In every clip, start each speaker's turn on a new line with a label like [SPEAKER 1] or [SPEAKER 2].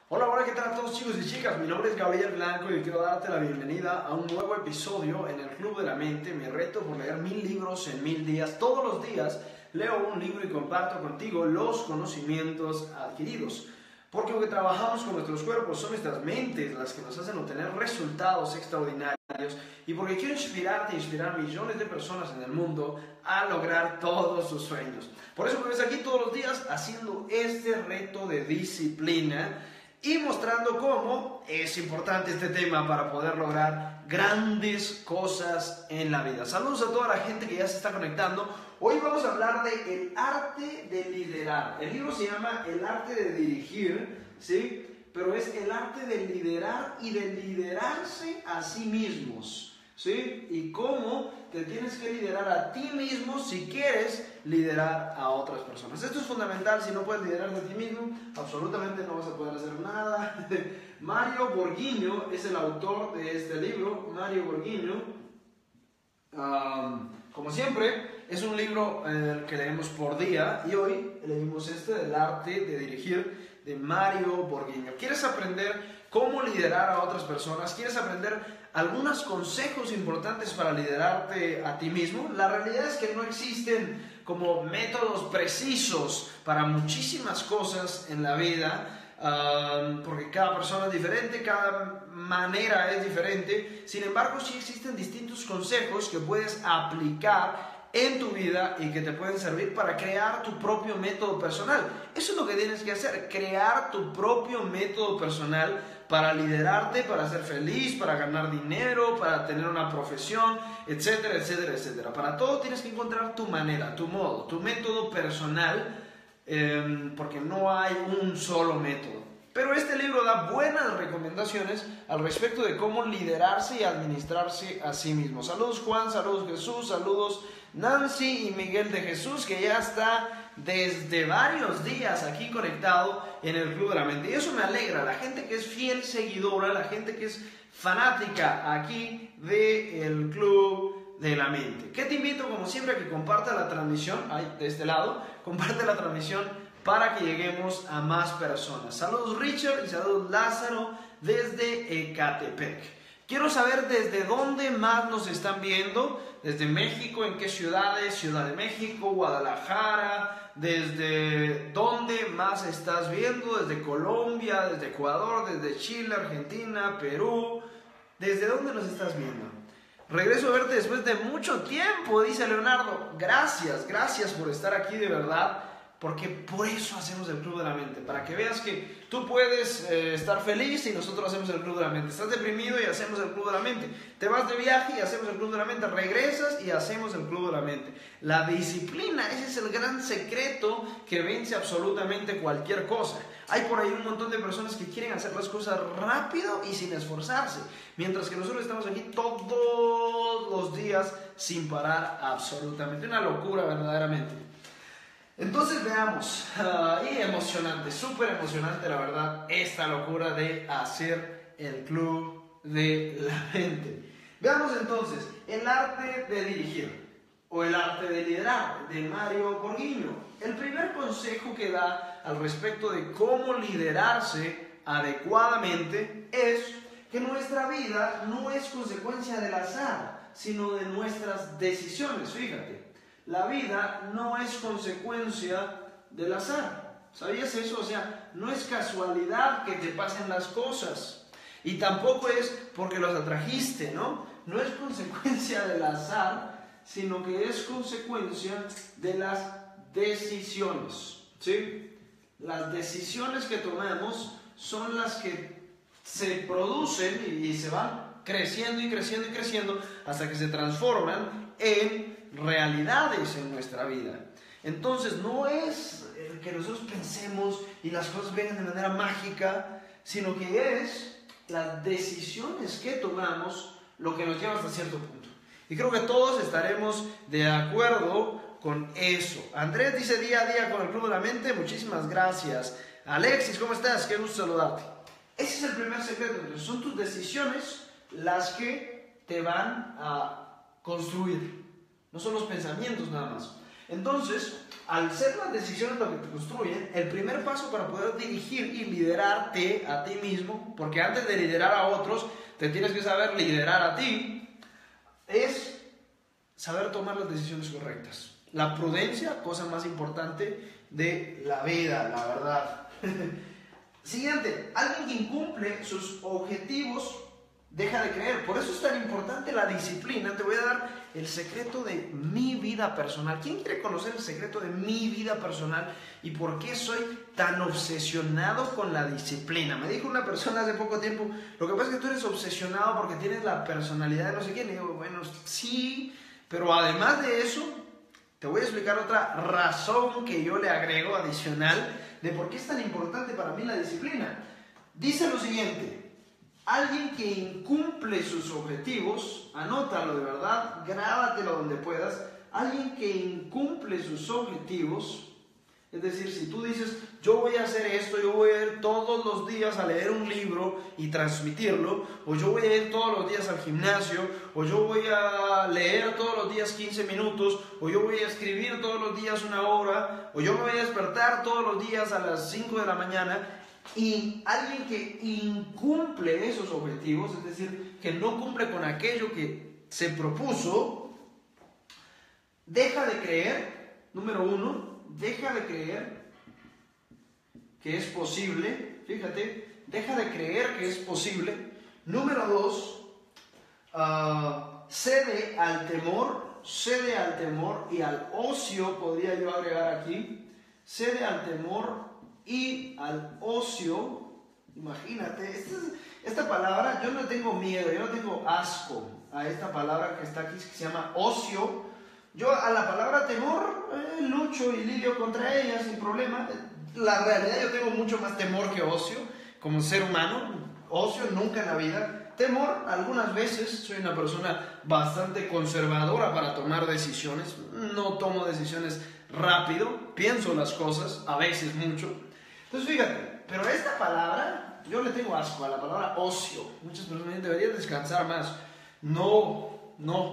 [SPEAKER 1] Hola, hola, ¿qué tal a todos chicos y chicas? Mi nombre es Gabriel Blanco y quiero darte la bienvenida a un nuevo episodio en el Club de la Mente, mi reto por leer 1000 libros en 1000 días. Todos los días leo un libro y comparto contigo los conocimientos adquiridos. Porque lo que trabajamos con nuestros cuerpos son nuestras mentes las que nos hacen obtener resultados extraordinarios y porque quiero inspirarte e inspirar a millones de personas en el mundo a lograr todos sus sueños. Por eso me ves aquí todos los días haciendo este reto de disciplina y mostrando cómo es importante este tema para poder lograr grandes cosas en la vida. Saludos a toda la gente que ya se está conectando. Hoy vamos a hablar de el arte de liderar. El libro se llama El arte de dirigir, ¿sí? Pero es el arte de liderar y de liderarse a sí mismos, ¿sí? Y cómo te tienes que liderar a ti mismo si quieres liderar a otras personas. Esto es fundamental. Si no puedes liderar a ti mismo, absolutamente no vas a poder hacer nada. Mario Borghino es el autor de este libro. Mario Borghino, como siempre, es un libro que leemos por día y hoy leímos este del arte de dirigir de Mario Borghino. ¿Quieres aprender cómo liderar a otras personas? ¿Quieres aprender algunos consejos importantes para liderarte a ti mismo? La realidad es que no existen como métodos precisos para muchísimas cosas en la vida, porque cada persona es diferente, cada manera es diferente. Sin embargo, sí existen distintos consejos que puedes aplicar en tu vida y que te pueden servir para crear tu propio método personal. Eso es lo que tienes que hacer, crear tu propio método personal para liderarte, para ser feliz, para ganar dinero, para tener una profesión, etcétera, etcétera, etcétera. Para todo tienes que encontrar tu manera, tu modo, tu método personal, porque no hay un solo método. Pero este libro da buenas recomendaciones al respecto de cómo liderarse y administrarse a sí mismo. Saludos Juan, saludos Jesús, saludos Nancy y Miguel de Jesús, que ya está desde varios días aquí conectado en el Club de la Mente. Y eso me alegra, la gente que es fiel seguidora, la gente que es fanática aquí del Club de la Mente. Que te invito como siempre a que compartas la transmisión, ahí de este lado, comparte la transmisión para que lleguemos a más personas. Saludos Richard y saludos Lázaro desde Ecatepec. Quiero saber desde dónde más nos están viendo, desde México, en qué ciudades, Ciudad de México, Guadalajara, desde dónde más estás viendo, desde Colombia, desde Ecuador, desde Chile, Argentina, Perú, desde dónde nos estás viendo. Regreso a verte después de mucho tiempo, dice Leonardo. Gracias por estar aquí de verdad. Porque por eso hacemos el Club de la Mente, para que veas que tú puedes estar feliz y nosotros hacemos el Club de la Mente. Estás deprimido y hacemos el Club de la Mente. Te vas de viaje y hacemos el Club de la Mente. Regresas y hacemos el Club de la Mente. La disciplina, ese es el gran secreto que vence absolutamente cualquier cosa. Hay por ahí un montón de personas que quieren hacer las cosas rápido y sin esforzarse, mientras que nosotros estamos aquí todos los días sin parar absolutamente. Una locura verdaderamente. Entonces veamos, y emocionante, súper emocionante la verdad, esta locura de hacer el Club de la Mente. Veamos entonces, el arte de dirigir, o el arte de liderar, de Mario Borghino. El primer consejo que da al respecto de cómo liderarse adecuadamente es que nuestra vida no es consecuencia del azar, sino de nuestras decisiones, fíjate. La vida no es consecuencia del azar. ¿Sabías eso? O sea, no es casualidad que te pasen las cosas. Y tampoco es porque los atrajiste, ¿no? No es consecuencia del azar, sino que es consecuencia de las decisiones, ¿sí? Las decisiones que tomamos son las que se producen y se van creciendo y creciendo y creciendo hasta que se transforman en realidades en nuestra vida. Entonces no es el que nosotros pensemos y las cosas vengan de manera mágica, sino que es las decisiones que tomamos lo que nos lleva hasta cierto punto. Y creo que todos estaremos de acuerdo con eso. Andrés dice día a día con el Club de la Mente, muchísimas gracias. Alexis, ¿cómo estás? Qué gusto saludarte. Ese es el primer secreto. Entonces, son tus decisiones las que te van a construir. No son los pensamientos nada más. Entonces, al ser las decisiones lo que te construyen, el primer paso para poder dirigir y liderarte a ti mismo, porque antes de liderar a otros, te tienes que saber liderar a ti, es saber tomar las decisiones correctas. La prudencia, cosa más importante de la vida, la verdad. Siguiente, alguien que incumple sus objetivos deja de creer. Por eso es tan importante la disciplina. Te voy a dar el secreto de mi vida personal. ¿Quién quiere conocer el secreto de mi vida personal y por qué soy tan obsesionado con la disciplina? Me dijo una persona hace poco tiempo, lo que pasa es que tú eres obsesionado porque tienes la personalidad de no sé quién. Y digo, bueno, sí, pero además de eso, te voy a explicar otra razón que yo le agrego adicional de por qué es tan importante para mí la disciplina. Dice lo siguiente: alguien que incumple sus objetivos, anótalo de verdad, grábatelo donde puedas. Alguien que incumple sus objetivos, es decir, si tú dices, yo voy a hacer esto, yo voy a ir todos los días a leer un libro y transmitirlo, o yo voy a ir todos los días al gimnasio, o yo voy a leer todos los días 15 minutos, o yo voy a escribir todos los días 1 hora, o yo me voy a despertar todos los días a las 5 de la mañana, y alguien que incumple esos objetivos, es decir, que no cumple con aquello que se propuso, deja de creer, número 1, deja de creer que es posible, fíjate, deja de creer que es posible. Número 2, cede al temor y al ocio, podría yo agregar aquí, cede al temor y al ocio. Imagínate, esta palabra, yo no tengo miedo, yo no tengo asco a esta palabra que está aquí, que se llama ocio. Yo a la palabra temor lucho y lidio contra ella sin problema. La realidad, yo tengo mucho más temor que ocio como ser humano. Ocio nunca en la vida. Temor algunas veces. Soy una persona bastante conservadora para tomar decisiones. No tomo decisiones rápido, pienso las cosas, a veces mucho. Entonces fíjate, pero esta palabra, yo le tengo asco a la palabra ocio. Muchas personas dicen, deberías descansar más. No.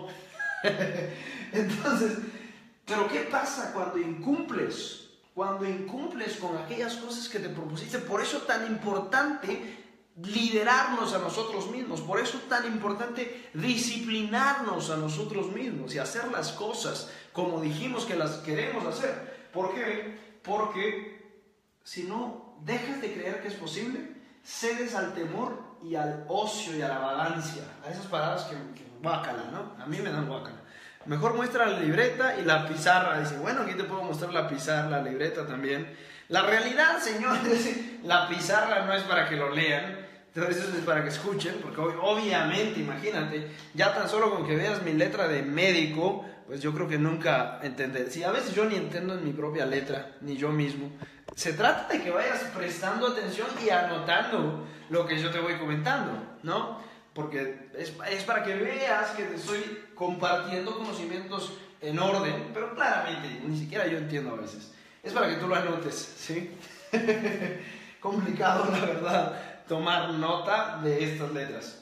[SPEAKER 1] Entonces, pero ¿qué pasa cuando incumples? Cuando incumples con aquellas cosas que te propusiste. Por eso es tan importante liderarnos a nosotros mismos. Por eso es tan importante disciplinarnos a nosotros mismos y hacer las cosas como dijimos que las queremos hacer. ¿Por qué? Porque si no dejas de creer que es posible, cedes al temor y al ocio y a la vagancia. A esas palabras que guácala, ¿no? A mí me dan guácala. Mejor muestra la libreta y la pizarra. Dice, bueno, aquí te puedo mostrar la pizarra, la libreta también. La realidad, señores, la pizarra no es para que lo lean, entonces eso es para que escuchen, porque obviamente, imagínate, ya tan solo con que veas mi letra de médico, pues yo creo que nunca entenderé. Si a veces yo ni entiendo en mi propia letra, ni yo mismo. Se trata de que vayas prestando atención y anotando lo que yo te voy comentando, ¿no? Porque es para que veas que te estoy compartiendo conocimientos en orden, pero claramente ni siquiera yo entiendo a veces. Es para que tú lo anotes, ¿sí? Complicado, la verdad, tomar nota de estas letras.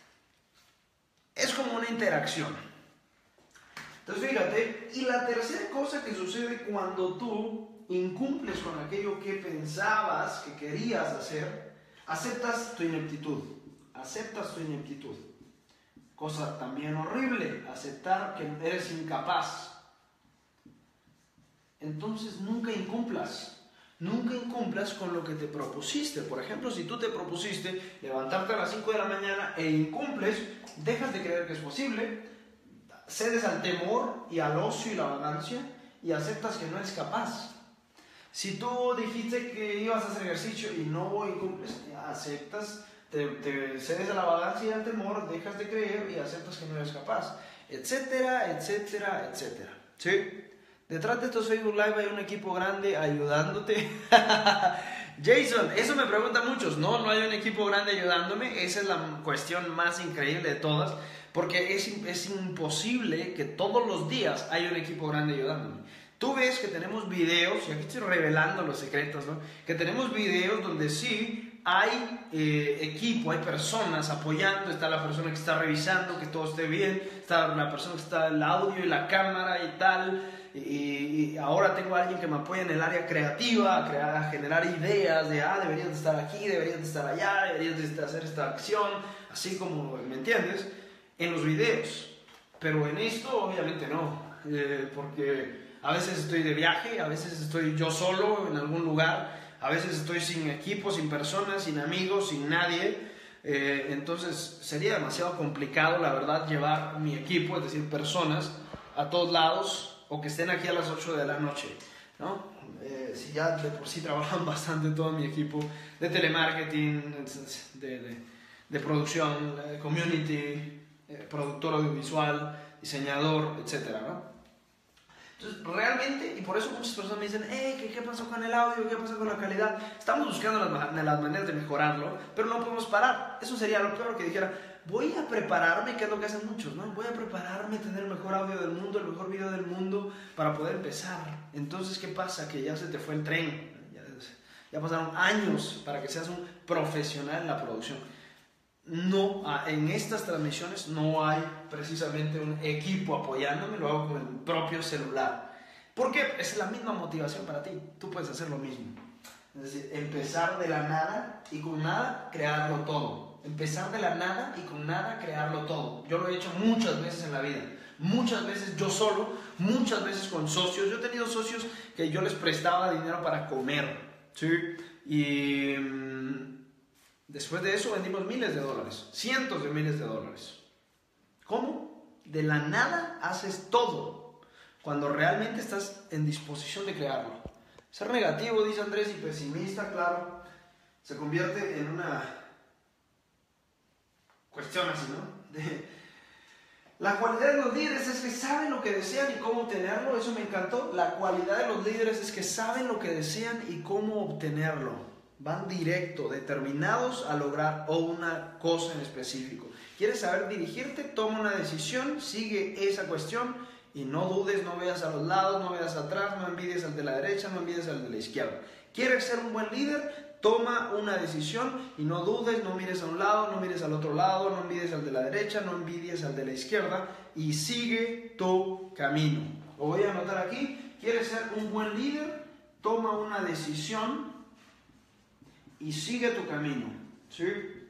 [SPEAKER 1] Es como una interacción. Entonces, fíjate, y la tercera cosa que sucede cuando tú incumples con aquello que pensabas que querías hacer, aceptas tu ineptitud. Aceptas tu ineptitud. Cosa también horrible, aceptar que eres incapaz. Entonces nunca incumplas con lo que te propusiste. Por ejemplo, si tú te propusiste levantarte a las 5 de la mañana e incumples, dejas de creer que es posible, cedes al temor y al ocio y la vagancia y aceptas que no eres capaz. Si tú dijiste que ibas a hacer ejercicio y no incumples, aceptas, te cedes a la vagancia y al temor, dejas de creer y aceptas que no eres capaz, etcétera, etcétera, etcétera. ¿Sí? Detrás de estos Facebook Live hay un equipo grande ayudándote. Jason, eso me preguntan muchos. No hay un equipo grande ayudándome. Esa es la cuestión más increíble de todas. Porque es imposible que todos los días haya un equipo grande ayudándome. Tú ves que tenemos videos, y aquí estoy revelando los secretos, ¿no? Que tenemos videos donde sí hay equipo, hay personas apoyando, está la persona que está revisando que todo esté bien, está la persona que está el audio y la cámara y tal. y ahora tengo a alguien que me apoya en el área creativa, a generar ideas de, deberías de estar aquí, deberías de estar allá, deberías de hacer esta acción, así como, ¿me entiendes? En los videos. Pero en esto obviamente no, porque a veces estoy de viaje, a veces estoy yo solo en algún lugar, a veces estoy sin equipo, sin personas, sin amigos, sin nadie. Entonces sería demasiado complicado, la verdad, llevar mi equipo, es decir, personas, a todos lados o que estén aquí a las 8 de la noche, ¿no? Si ya de por sí trabajan bastante todo mi equipo de telemarketing, de producción, community, productor audiovisual, diseñador, etcétera, ¿no? Entonces, realmente, y por eso muchas personas me dicen, ¿qué pasó con el audio? ¿Qué pasó con la calidad? Estamos buscando las maneras de mejorarlo, pero no podemos parar. Eso sería lo peor, que dijera, voy a prepararme, que es lo que hacen muchos, ¿no? Voy a prepararme, tener el mejor audio del mundo, el mejor video del mundo, para poder empezar. Entonces, ¿qué pasa? Que ya se te fue el tren. Ya pasaron años para que seas un profesional en la producción. No, en estas transmisiones no hay precisamente un equipo apoyándome, lo hago con el propio celular. Porque es la misma motivación para ti, tú puedes hacer lo mismo. Es decir, empezar de la nada y con nada crearlo todo. Empezar de la nada y con nada crearlo todo. Yo lo he hecho muchas veces en la vida. Muchas veces yo solo, muchas veces con socios. Yo he tenido socios que yo les prestaba dinero para comer, ¿sí? Y después de eso vendimos miles de dólares, cientos de miles de dólares. ¿Cómo? De la nada haces todo, cuando realmente estás en disposición de crearlo. Ser negativo, dice Andrés, y pesimista, claro, se convierte en una cuestión así, ¿no? La cualidad de los líderes es que saben lo que desean y cómo obtenerlo. Eso me encantó. La cualidad de los líderes es que saben lo que desean y cómo obtenerlo. Van directo, determinados a lograr una cosa en específico. ¿Quieres saber dirigirte? Toma una decisión, sigue esa cuestión y no dudes, no veas a los lados, no veas atrás, no envidies al de la derecha, no envidies al de la izquierda. ¿Quieres ser un buen líder? Toma una decisión y no dudes, no mires a un lado, no mires al otro lado, no envidies al de la derecha, no envidies al de la izquierda y sigue tu camino. Lo voy a anotar aquí. ¿Quieres ser un buen líder? Toma una decisión y sigue tu camino, ¿sí?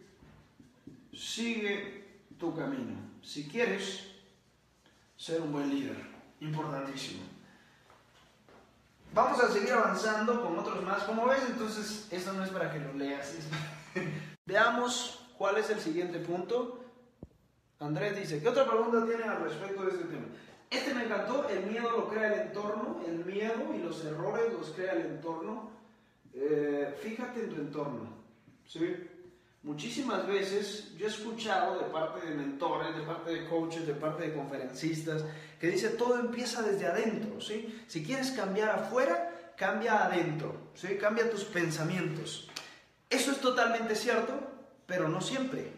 [SPEAKER 1] Sigue tu camino. Si quieres ser un buen líder, importantísimo. Vamos a seguir avanzando con otros más. Como ves, entonces, esto no es para que lo leas. Veamos cuál es el siguiente punto. Andrés dice, ¿qué otra pregunta tienen al respecto de este tema? Este me encantó. El miedo lo crea el entorno. El miedo y los errores los crea el entorno. Fíjate en tu entorno, ¿sí? Muchísimas veces yo he escuchado de parte de mentores, de parte de coaches, de parte de conferencistas, que dice todo empieza desde adentro, ¿sí? Si quieres cambiar afuera, cambia adentro, ¿sí? Cambia tus pensamientos. Eso es totalmente cierto, pero no siempre,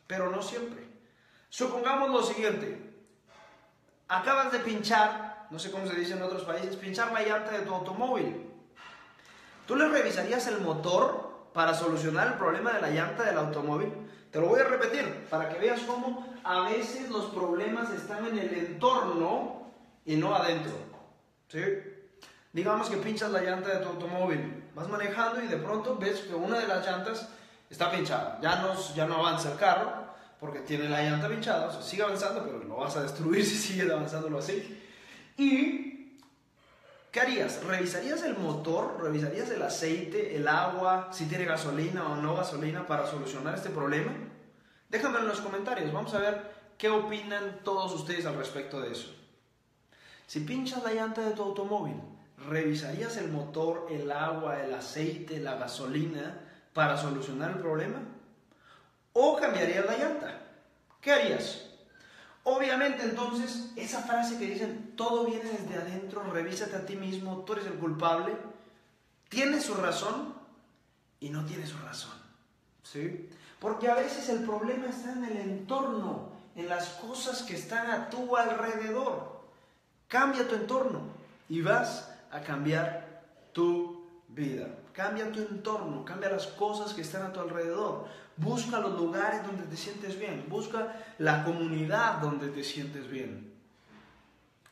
[SPEAKER 1] Supongamos lo siguiente, acabas de pinchar, no sé cómo se dice en otros países, pinchar la llanta de tu automóvil. ¿Tú le revisarías el motor para solucionar el problema de la llanta del automóvil? Te lo voy a repetir para que veas cómo a veces los problemas están en el entorno y no adentro, ¿sí? Digamos que pinchas la llanta de tu automóvil, vas manejando y de pronto ves que una de las llantas está pinchada. Ya no avanza el carro porque tiene la llanta pinchada, o sea, sigue avanzando, pero lo vas a destruir si sigues avanzándolo así. Y ¿qué harías? ¿Revisarías el motor? ¿Revisarías el aceite, el agua, si tiene gasolina o no gasolina para solucionar este problema? Déjamelo en los comentarios, vamos a ver qué opinan todos ustedes al respecto de eso. Si pinchas la llanta de tu automóvil, ¿revisarías el motor, el agua, el aceite, la gasolina para solucionar el problema? ¿O cambiarías la llanta? ¿Qué harías? Obviamente, entonces, esa frase que dicen, todo viene desde adentro, revísate a ti mismo, tú eres el culpable, tiene su razón y no tiene su razón, ¿sí? Porque a veces el problema está en el entorno, en las cosas que están a tu alrededor. Cambia tu entorno y vas a cambiar tu vida. Cambia tu entorno, cambia las cosas que están a tu alrededor. Busca los lugares donde te sientes bien. Busca la comunidad donde te sientes bien.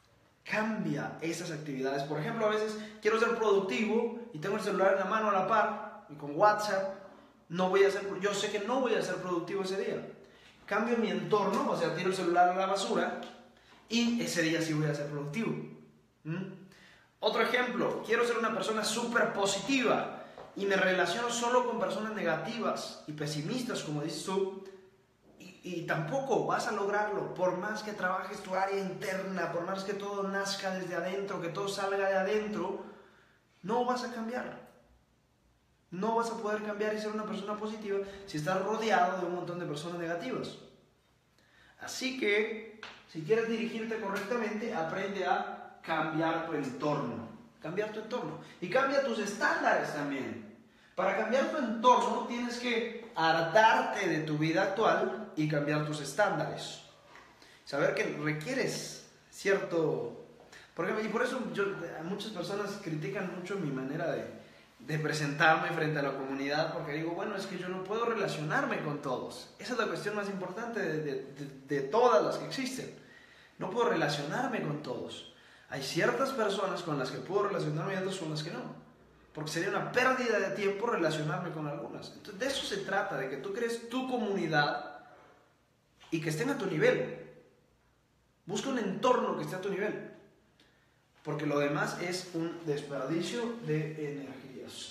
[SPEAKER 1] Cambia esas actividades. Por ejemplo, a veces quiero ser productivo y tengo el celular en la mano a la par y con WhatsApp yo sé que no voy a ser productivo ese día. Cambio mi entorno, o sea, tiro el celular a la basura y ese día sí voy a ser productivo. Otro ejemplo, quiero ser una persona súper positiva y me relaciono solo con personas negativas y pesimistas, como dices tú, y tampoco vas a lograrlo, por más que trabajes tu área interna, por más que todo nazca desde adentro, que todo salga de adentro, no vas a cambiar. No vas a poder cambiar y ser una persona positiva si estás rodeado de un montón de personas negativas. Así que, si quieres dirigirte correctamente, aprende a cambiar tu entorno. Cambiar tu entorno. Y cambia tus estándares también. Para cambiar tu entorno tienes que hartarte de tu vida actual y cambiar tus estándares. Saber que requieres cierto... y por eso muchas personas critican mucho mi manera de presentarme frente a la comunidad, porque digo, bueno, es que yo no puedo relacionarme con todos. Esa es la cuestión más importante de todas las que existen. No puedo relacionarme con todos. Hay ciertas personas con las que puedo relacionarme y otras con las que no. Porque sería una pérdida de tiempo relacionarme con algunas. Entonces, de eso se trata, de que tú crees tu comunidad y que estén a tu nivel. Busca un entorno que esté a tu nivel. Porque lo demás es un desperdicio de energías.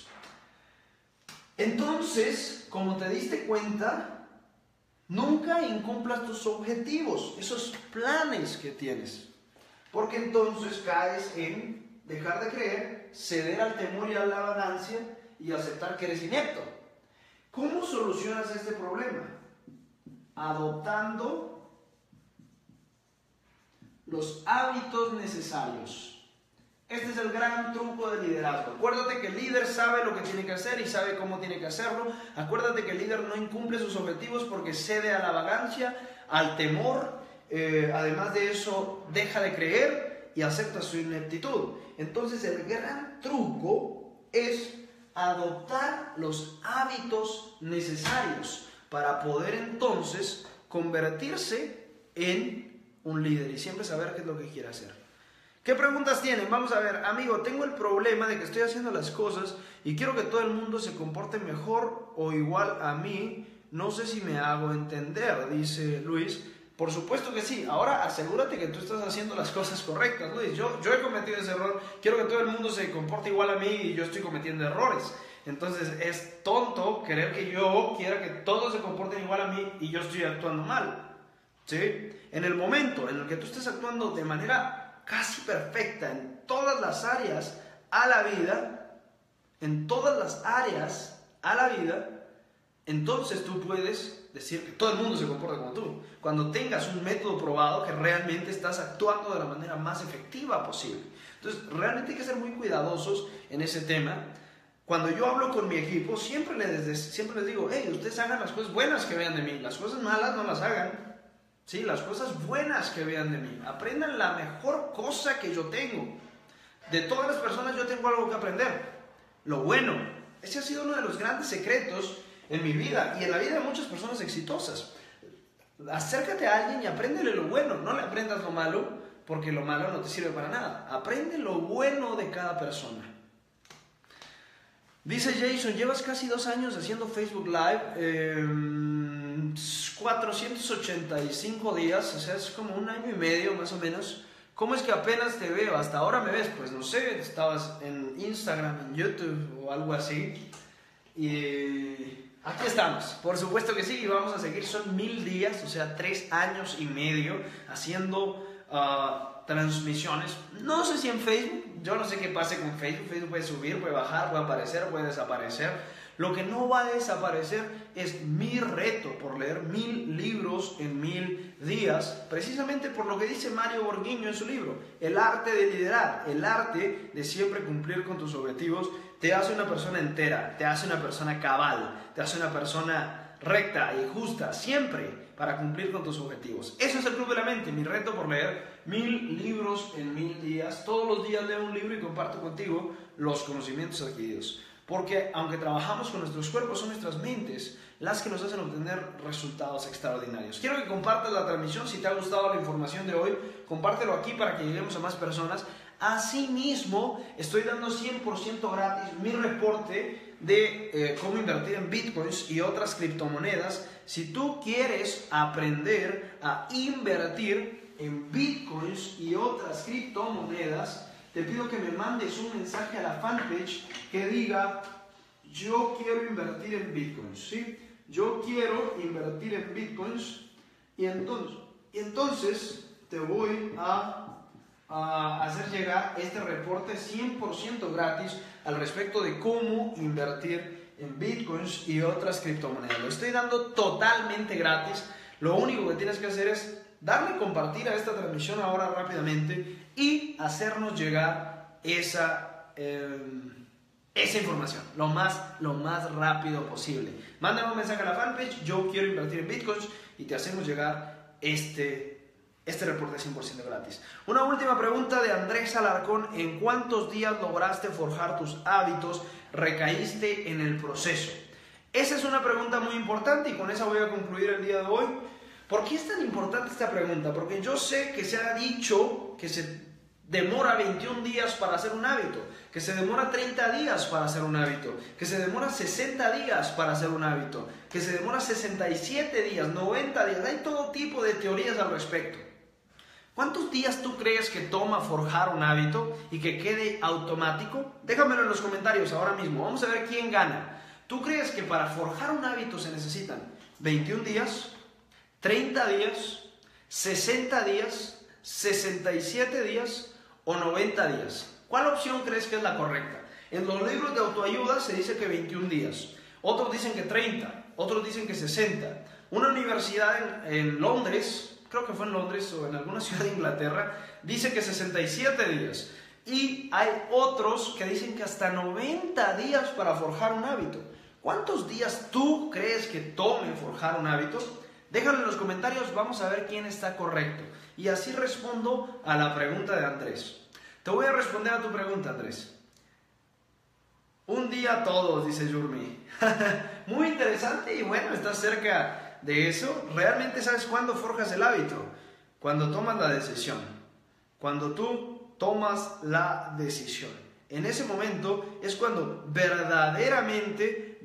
[SPEAKER 1] Entonces, como te diste cuenta, nunca incumplas tus objetivos, esos planes que tienes. Porque entonces caes en dejar de creer, ceder al temor y a la vagancia y aceptar que eres inepto. ¿Cómo solucionas este problema? Adoptando los hábitos necesarios. Este es el gran truco del liderazgo. Acuérdate que el líder sabe lo que tiene que hacer y sabe cómo tiene que hacerlo. Acuérdate que el líder no incumple sus objetivos porque cede a la vagancia, al temor. Además de eso, deja de creer y acepta su ineptitud. Entonces el gran truco es adoptar los hábitos necesarios para poder entonces convertirse en un líder y siempre saber qué es lo que quiere hacer. ¿Qué preguntas tienen? Vamos a ver, amigo, tengo el problema de que estoy haciendo las cosas y quiero que todo el mundo se comporte mejor o igual a mí. No sé si me hago entender, dice Luis. Por supuesto que sí. Ahora asegúrate que tú estás haciendo las cosas correctas, Luis. Yo he cometido ese error. Quiero que todo el mundo se comporte igual a mí y yo estoy cometiendo errores. Entonces es tonto creer que yo quiera que todos se comporten igual a mí y yo estoy actuando mal. ¿Sí? En el momento en el que tú estés actuando de manera casi perfecta en todas las áreas a la vida, entonces tú puedes decir que todo el mundo se comporta como tú. Cuando tengas un método probado que realmente estás actuando de la manera más efectiva posible. Entonces, realmente hay que ser muy cuidadosos en ese tema. Cuando yo hablo con mi equipo, siempre les digo, hey, ustedes hagan las cosas buenas que vean de mí, las cosas malas no las hagan. Sí, las cosas buenas que vean de mí. Aprendan la mejor cosa que yo tengo. De todas las personas yo tengo algo que aprender. Lo bueno. Ese ha sido uno de los grandes secretos en mi vida y en la vida de muchas personas exitosas. Acércate a alguien y apréndele lo bueno. No le aprendas lo malo, porque lo malo no te sirve para nada. Aprende lo bueno de cada persona. Dice Jason, llevas casi 2 años haciendo Facebook Live. 485 días, o sea, es como 1 año y medio más o menos. ¿Cómo es que apenas te veo? Hasta ahora me ves, pues no sé, estabas en Instagram, en YouTube o algo así. Y aquí estamos, por supuesto que sí, y vamos a seguir. Son 1000 días, o sea, 3 años y medio haciendo transmisiones. No sé si en Facebook, yo no sé qué pase con Facebook. Facebook puede subir, puede bajar, puede aparecer, puede desaparecer. Lo que no va a desaparecer es mi reto por leer 1000 libros en 1000 días, precisamente por lo que dice Mario Borghiño en su libro, el arte de liderar, el arte de siempre cumplir con tus objetivos, te hace una persona entera, te hace una persona cabal, te hace una persona recta y justa, siempre para cumplir con tus objetivos. Eso es el Club de la Mente, mi reto por leer 1000 libros en 1000 días. Todos los días leo un libro y comparto contigo los conocimientos adquiridos. Porque aunque trabajamos con nuestros cuerpos, son nuestras mentes las que nos hacen obtener resultados extraordinarios. Quiero que compartas la transmisión. Si te ha gustado la información de hoy, compártelo aquí para que lleguemos a más personas. Asimismo, estoy dando 100% gratis mi reporte de cómo invertir en bitcoins y otras criptomonedas. Si tú quieres aprender a invertir en bitcoins y otras criptomonedas, te pido que me mandes un mensaje a la fanpage que diga: yo quiero invertir en bitcoins, ¿sí? Yo quiero invertir en bitcoins, y entonces te voy a hacer llegar este reporte 100% gratis al respecto de cómo invertir en bitcoins y otras criptomonedas. Lo estoy dando totalmente gratis. Lo único que tienes que hacer es darle compartir a esta transmisión ahora rápidamente y hacernos llegar esa información lo más rápido posible. Mándame un mensaje a la fanpage: yo quiero invertir en bitcoins, y te hacemos llegar este reporte 100% gratis. Una última pregunta de Andrés Alarcón: ¿en cuántos días lograste forjar tus hábitos? ¿Recaíste en el proceso? Esa es una pregunta muy importante, y con esa voy a concluir el día de hoy. ¿Por qué es tan importante esta pregunta? Porque yo sé que se ha dicho que se demora 21 días para hacer un hábito, que se demora 30 días para hacer un hábito, que se demora 60 días para hacer un hábito, que se demora 67 días, 90 días. Hay todo tipo de teorías al respecto. ¿Cuántos días tú crees que toma forjar un hábito y que quede automático? Déjamelo en los comentarios ahora mismo. Vamos a ver quién gana. ¿Tú crees que para forjar un hábito se necesitan 21 días, 30 días, 60 días, 67 días o 90 días? ¿Cuál opción crees que es la correcta? En los libros de autoayuda se dice que 21 días. Otros dicen que 30, otros dicen que 60. Una universidad en Londres, creo que fue en Londres o en alguna ciudad de Inglaterra, dice que 67 días. Y hay otros que dicen que hasta 90 días para forjar un hábito. ¿Cuántos días tú crees que tome forjar un hábito? Déjalo en los comentarios, vamos a ver quién está correcto. Y así respondo a la pregunta de Andrés. Te voy a responder a tu pregunta, Andrés. Un día todos, dice Yurmi. Muy interesante, y bueno, estás cerca de eso. ¿Realmente sabes cuándo forjas el hábito? Cuando tomas la decisión. Cuando tú tomas la decisión. En ese momento es cuando verdaderamente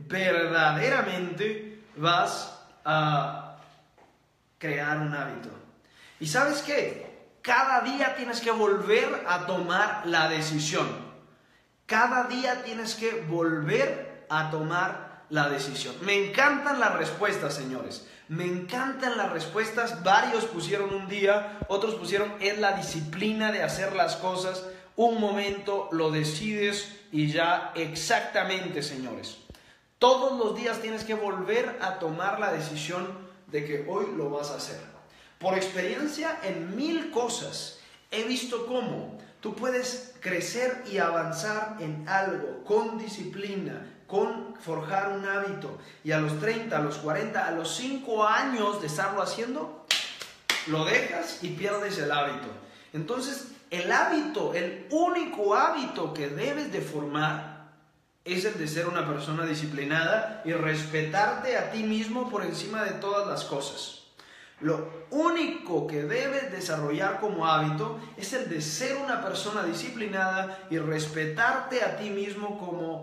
[SPEAKER 1] vas a crear un hábito. ¿Y sabes qué? Cada día tienes que volver a tomar la decisión. Cada día tienes que volver a tomar la decisión. Me encantan las respuestas, señores. Me encantan las respuestas. Varios pusieron un día, otros pusieron es la disciplina de hacer las cosas. Un momento, lo decides y ya. Exactamente, señores. Todos los días tienes que volver a tomar la decisión de que hoy lo vas a hacer. Por experiencia en 1000 cosas he visto cómo tú puedes crecer y avanzar en algo con disciplina, con forjar un hábito, y a los 30, a los 40, a los 5 años de estarlo haciendo, lo dejas y pierdes el hábito. Entonces, el hábito, el único hábito que debes de formar es el de ser una persona disciplinada y respetarte a ti mismo por encima de todas las cosas. Lo único que debes desarrollar como hábito es el de ser una persona disciplinada y respetarte a ti mismo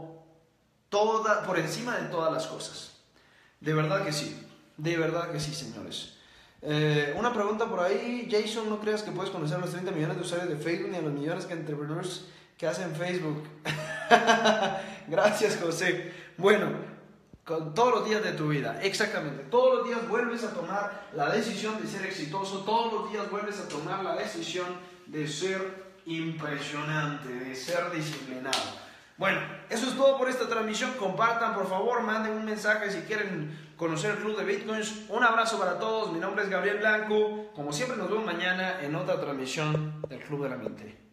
[SPEAKER 1] por encima de todas las cosas. De verdad que sí, señores. Una pregunta por ahí: Jason, ¿no creas que puedes conocer a los 30 millones de usuarios de Facebook ni a los millones de entrepreneurs que hacen Facebook? Gracias, José. Bueno, con todos los días de tu vida, exactamente. Todos los días vuelves a tomar la decisión de ser exitoso. Todos los días vuelves a tomar la decisión de ser impresionante, de ser disciplinado. Bueno, eso es todo por esta transmisión. Compartan, por favor, manden un mensaje si quieren conocer el Club de Bitcoins. Un abrazo para todos. Mi nombre es Gabriel Blanco. Como siempre, nos vemos mañana en otra transmisión del Club de la Mente.